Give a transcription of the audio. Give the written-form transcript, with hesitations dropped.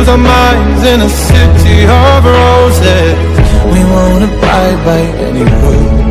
lose our minds in a city of roses. We won't abide by any rules.